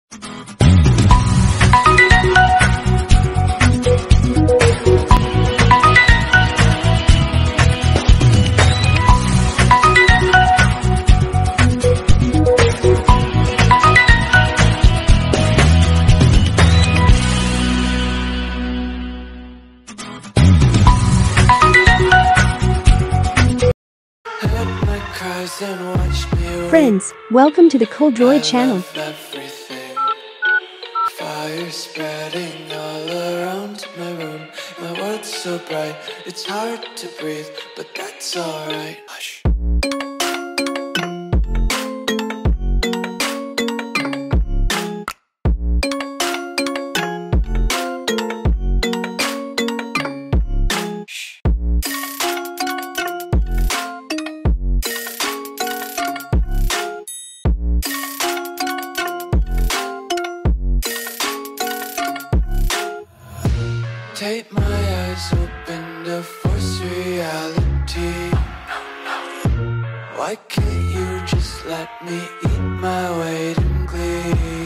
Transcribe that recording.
Friends, welcome to the cooldroid channel. Fire spreading all around my room. My world's so bright, it's hard to breathe, but that's alright. Hush. Take my eyes open to force reality. Why can't you just let me eat my weight in glee?